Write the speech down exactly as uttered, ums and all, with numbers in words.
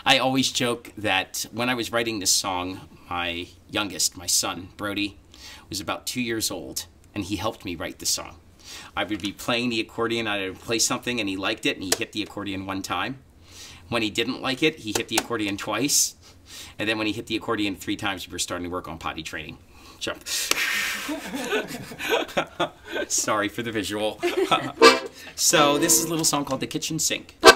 I always joke that when I was writing this song, my youngest, my son, Brody, was about two years old, and he helped me write the song. I would be playing the accordion, I would play something, and he liked it, and he hit the accordion one time. When he didn't like it, he hit the accordion twice. And then when he hit the accordion three times, we were starting to work on potty training. Jump. Sorry for the visual. So this is a little song called The Kitchen Sink.